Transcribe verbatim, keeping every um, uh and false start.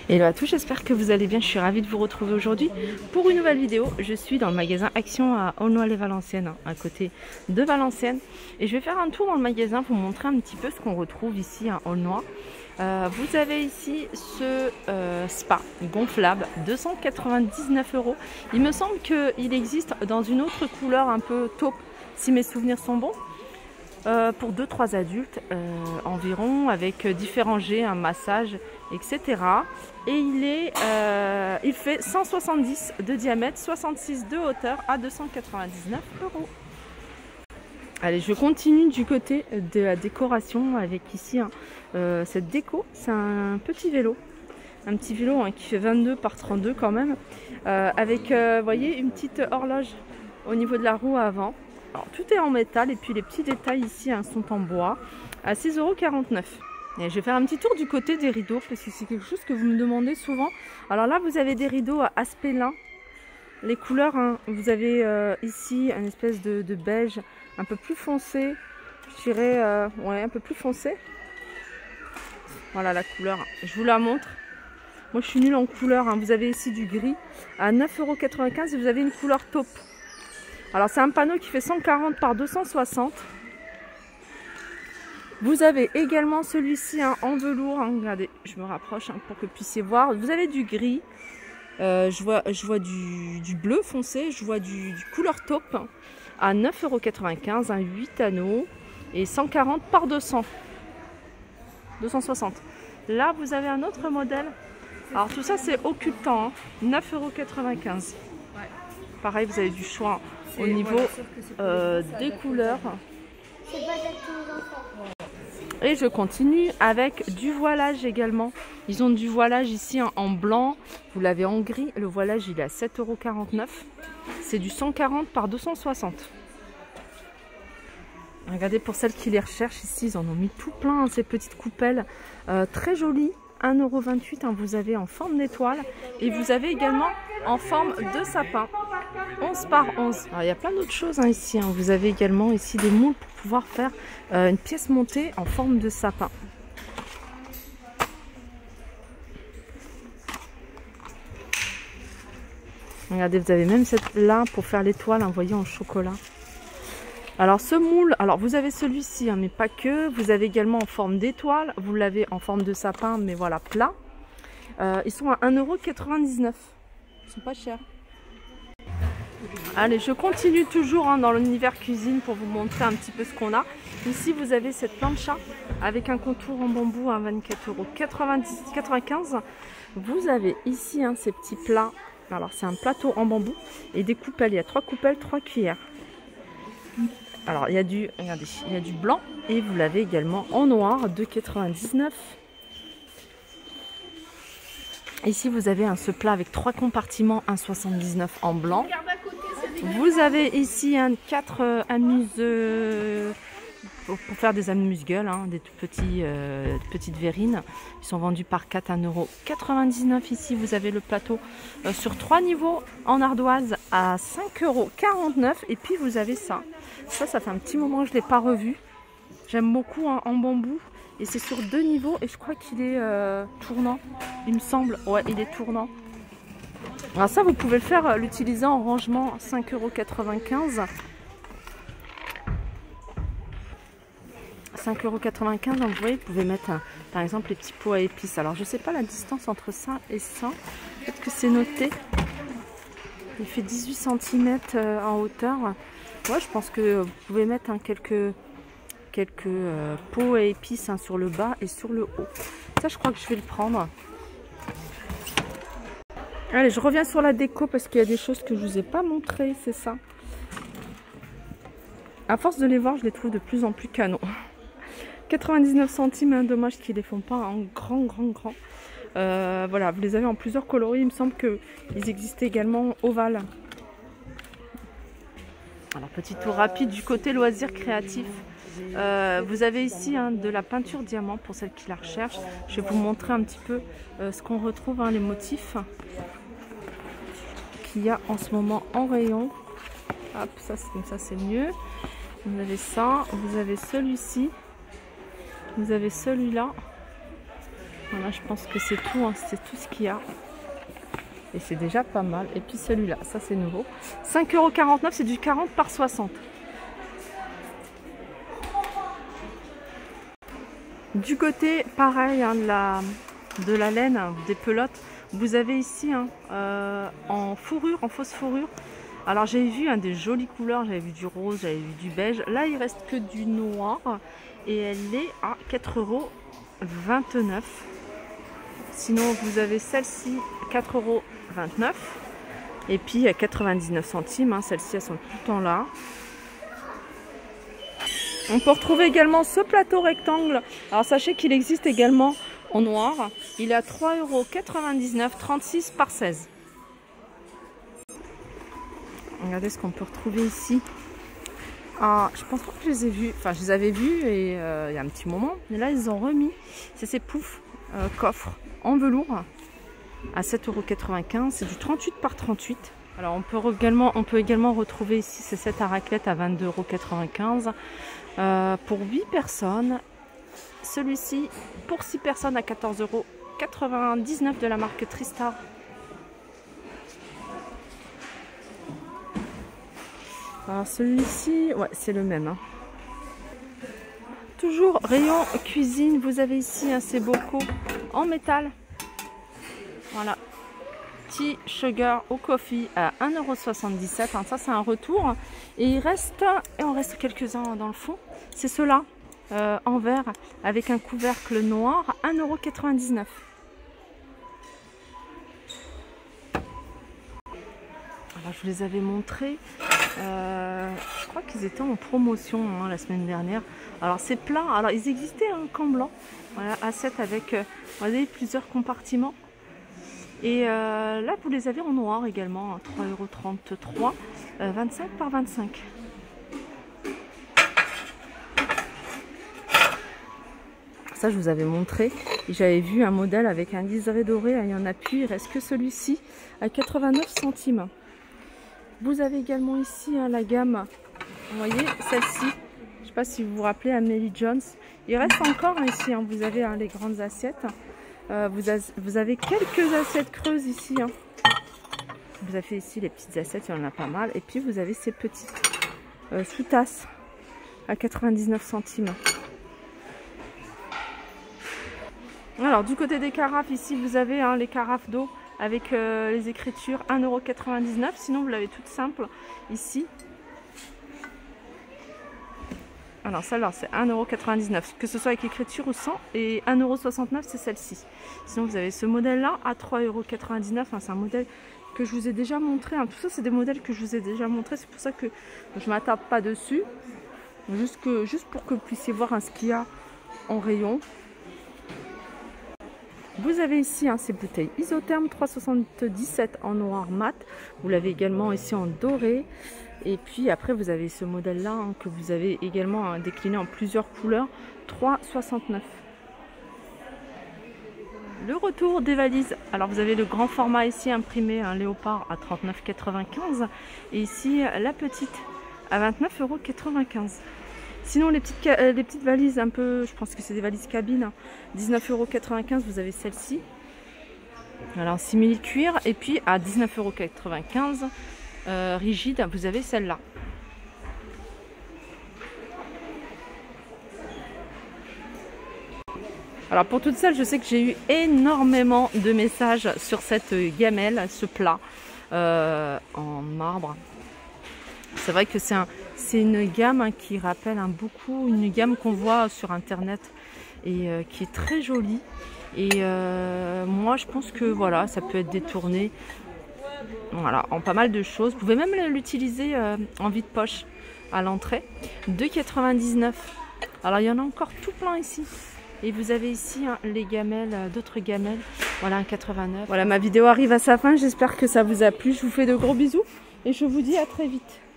Hello à tous, j'espère que vous allez bien. Je suis ravie de vous retrouver aujourd'hui pour une nouvelle vidéo. Je suis dans le magasin Action à Aulnoy-les-Valenciennes, à côté de Valenciennes. Et je vais faire un tour dans le magasin pour vous montrer un petit peu ce qu'on retrouve ici à Aulnoy. Euh, vous avez ici ce euh, spa gonflable, deux cent quatre-vingt-dix-neuf euros. Il me semble qu'il existe dans une autre couleur un peu taupe, si mes souvenirs sont bons. Euh, pour deux trois adultes euh, environ, avec différents jets, un massage, et cetera. Et il, est, euh, il fait cent soixante-dix de diamètre, soixante-six de hauteur à deux cent quatre-vingt-dix-neuf euros. Allez, je continue du côté de la décoration avec ici hein, euh, cette déco. C'est un petit vélo, un petit vélo hein, qui fait vingt-deux par trente-deux quand même, euh, avec, euh, vous voyez, une petite horloge au niveau de la roue avant. Alors, tout est en métal et puis les petits détails ici hein, sont en bois à six euros quarante-neuf. Et je vais faire un petit tour du côté des rideaux parce que c'est quelque chose que vous me demandez souvent. Alors là, vous avez des rideaux à aspect lin. Les couleurs, hein, vous avez euh, ici une espèce de, de beige un peu plus foncé. Je dirais, euh, ouais, un peu plus foncé. Voilà la couleur. Je vous la montre. Moi, je suis nulle en couleur. Hein. Vous avez ici du gris à neuf euros quatre-vingt-quinze et vous avez une couleur taupe. Alors c'est un panneau qui fait cent quarante par deux cent soixante. Vous avez également celui-ci hein, en velours. Hein. Regardez, je me rapproche hein, pour que vous puissiez voir. Vous avez du gris. Euh, je vois, je vois du, du bleu foncé. Je vois du, du couleur taupe hein, à neuf euros quatre-vingt-quinze. Un huit anneaux et cent quarante par deux cents. deux cent soixante. Là, vous avez un autre modèle. Alors tout ça, c'est occultant. Hein. neuf euros quatre-vingt-quinze. Pareil, vous avez du choix au niveau euh, des couleurs. Et je continue avec du voilage également. Ils ont du voilage ici en, en blanc. Vous l'avez en gris. Le voilage, il est à sept euros quarante-neuf. C'est du cent quarante par deux cent soixante. Regardez pour celles qui les recherchent ici. Ils en ont mis tout plein, hein, ces petites coupelles. Euh, très jolies. un euro vingt-huit, hein, vous avez en forme d'étoile. Et vous avez également en forme de sapin. onze par onze. Alors, il y a plein d'autres choses hein, ici. Hein. Vous avez également ici des moules pour pouvoir faire euh, une pièce montée en forme de sapin. Regardez, vous avez même cette là pour faire l'étoile, hein, vous voyez, en chocolat. Alors ce moule, alors vous avez celui-ci, hein, mais pas que. Vous avez également en forme d'étoile. Vous l'avez en forme de sapin, mais voilà, plat. Euh, ils sont à un euro quatre-vingt-dix-neuf. Ils sont pas chers. Allez, je continue toujours hein, dans l'univers cuisine pour vous montrer un petit peu ce qu'on a. Ici, vous avez cette plancha avec un contour en bambou à vingt-quatre euros quatre-vingt-quinze. Vous avez ici hein, ces petits plats. Alors, c'est un plateau en bambou et des coupelles. Il y a trois coupelles, trois cuillères. Alors, il y a du, regardez, il y a du blanc et vous l'avez également en noir, deux euros quatre-vingt-dix-neuf. Ici, vous avez un, ce plat avec trois compartiments, un euro soixante-dix-neuf en blanc. Vous avez ici un quatre euh, amuse euh, pour, pour faire des amuse-gueules, hein, des tout petits, euh, petites verrines. Ils sont vendus par quatre à un euro quatre-vingt-dix-neuf. Ici, vous avez le plateau euh, sur trois niveaux en ardoise à cinq euros quarante-neuf. Et puis, vous avez ça. Ça, ça fait un petit moment que je ne l'ai pas revu. J'aime beaucoup hein, en bambou. Et c'est sur deux niveaux. Et je crois qu'il est euh, tournant. Il me semble. Ouais, il est tournant. Alors ça, vous pouvez le faire, l'utiliser en rangement, cinq euros quatre-vingt-quinze. cinq euros quatre-vingt-quinze, donc vous voyez, vous pouvez mettre, un, par exemple, les petits pots à épices. Alors, je ne sais pas la distance entre ça et ça. Peut-être que c'est noté. Il fait dix-huit centimètres en hauteur. Ouais, je pense que vous pouvez mettre hein, quelques, quelques euh, pots à épices hein, sur le bas et sur le haut. Ça, je crois que je vais le prendre. Allez, je reviens sur la déco parce qu'il y a des choses que je ne vous ai pas montrées, c'est ça. À force de les voir, je les trouve de plus en plus canons. quatre-vingt-dix-neuf centimes, hein, dommage qu'ils ne les font pas en grand, grand, grand. Euh, voilà, vous les avez en plusieurs coloris. Il me semble qu'ils existaient également ovales. Alors, petit tour rapide du côté loisirs créatifs. Euh, vous avez ici hein, de la peinture diamant pour celles qui la recherchent. Je vais vous montrer un petit peu euh, ce qu'on retrouve, hein, les motifs qu'il y a en ce moment en rayon. Hop, ça c'est comme ça, c'est mieux. Vous avez ça, vous avez celui-ci, vous avez celui-là. Voilà, je pense que c'est tout, hein, c'est tout ce qu'il y a. Et c'est déjà pas mal. Et puis celui-là, ça c'est nouveau. cinq euros quarante-neuf, c'est du quarante par soixante. Du côté, pareil, hein, de, la, de la laine, hein, des pelotes, vous avez ici hein, euh, en fourrure, en fausse fourrure. Alors j'avais vu hein, des jolies couleurs, j'avais vu du rose, j'avais vu du beige. Là, il reste que du noir et elle est à quatre euros vingt-neuf. Sinon, vous avez celle-ci, quatre euros vingt-neuf. Et puis à quatre-vingt-dix-neuf centimes, hein, celles-ci, elles sont tout le temps là. On peut retrouver également ce plateau rectangle. Alors sachez qu'il existe également en noir. Il est à trois euros quatre-vingt-dix-neuf, trente-six par seize. Regardez ce qu'on peut retrouver ici. Ah, je pense pas que je les ai vus. Enfin, je les avais vus et euh, il y a un petit moment. Mais là, ils ont remis. C'est ces poufs euh, coffres en velours à sept euros quatre-vingt-quinze. C'est du trente-huit par trente-huit. Alors, on peut également, on peut également retrouver ici ces sets à raclette à vingt-deux euros quatre-vingt-quinze. Euh, pour huit personnes. Celui-ci pour six personnes à quatorze euros quatre-vingt-dix-neuf de la marque Tristar. Alors celui-ci, ouais, c'est le même. Hein. Toujours rayon cuisine, vous avez ici hein, ces bocaux en métal. Voilà. Tea Sugar au coffee à un euro soixante-dix-sept. Hein, ça c'est un retour. Et il reste, et on reste quelques-uns dans le fond. C'est ceux-là, euh, en verre, avec un couvercle noir, un euro quatre-vingt-dix-neuf. Alors je vous les avais montrés. Euh, je crois qu'ils étaient en promotion hein, la semaine dernière. Alors c'est plat, alors ils existaient en camp blanc, voilà, A sept avec euh, vous voyez, plusieurs compartiments. Et euh, là vous les avez en noir également, trois euros trente-trois, euh, vingt-cinq par vingt-cinq. Ça je vous avais montré, j'avais vu un modèle avec un liseré doré, il y en a plus, il reste que celui-ci à quatre-vingt-neuf centimes. Vous avez également ici hein, la gamme, vous voyez, celle-ci, je ne sais pas si vous vous rappelez, Amélie Jones. Il reste encore hein, ici, hein, vous avez hein, les grandes assiettes. Euh, vous, a, vous avez quelques assiettes creuses ici. Hein. Vous avez ici les petites assiettes, il y en a pas mal. Et puis vous avez ces petites euh, sous-tasses à quatre-vingt-dix-neuf centimes. Alors du côté des carafes, ici vous avez hein, les carafes d'eau. Avec euh, les écritures un euro quatre-vingt-dix-neuf, sinon vous l'avez toute simple ici. Alors celle-là c'est un euro quatre-vingt-dix-neuf, que ce soit avec écriture ou sans, et un euro soixante-neuf c'est celle-ci. Sinon vous avez ce modèle-là à trois euros quatre-vingt-dix-neuf, hein, c'est un modèle que je vous ai déjà montré. Hein. Tout ça c'est des modèles que je vous ai déjà montré, c'est pour ça que je ne m'attarde pas dessus. Juste, que, juste pour que vous puissiez voir hein, ce qu'il y a en rayon. Vous avez ici hein, ces bouteilles isothermes trois euros soixante-dix-sept en noir mat. Vous l'avez également ici en doré. Et puis après vous avez ce modèle là hein, que vous avez également hein, décliné en plusieurs couleurs, trois euros soixante-neuf. Le retour des valises. Alors vous avez le grand format ici imprimé, un léopard à trente-neuf euros quatre-vingt-quinze. Et ici la petite à vingt-neuf euros quatre-vingt-quinze. Sinon les petites, euh, les petites valises un peu, je pense que c'est des valises cabine, hein, dix-neuf euros quatre-vingt-quinze, vous avez celle-ci. Alors simili cuir, et puis à dix-neuf euros quatre-vingt-quinze, euh, rigide, vous avez celle-là. Alors pour toutes celles, je sais que j'ai eu énormément de messages sur cette gamelle, ce plat euh, en marbre. C'est vrai que c'est un, c'est une gamme hein, qui rappelle hein, beaucoup une gamme qu'on voit sur internet et euh, qui est très jolie. Et euh, moi je pense que voilà, ça peut être détourné voilà, en pas mal de choses. Vous pouvez même l'utiliser euh, en vide-poche à l'entrée. deux euros quatre-vingt-dix-neuf. Alors il y en a encore tout plein ici. Et vous avez ici hein, les gamelles, euh, d'autres gamelles. Voilà, un quatre-vingt-neuf. Voilà, ma vidéo arrive à sa fin. J'espère que ça vous a plu. Je vous fais de gros bisous et je vous dis à très vite.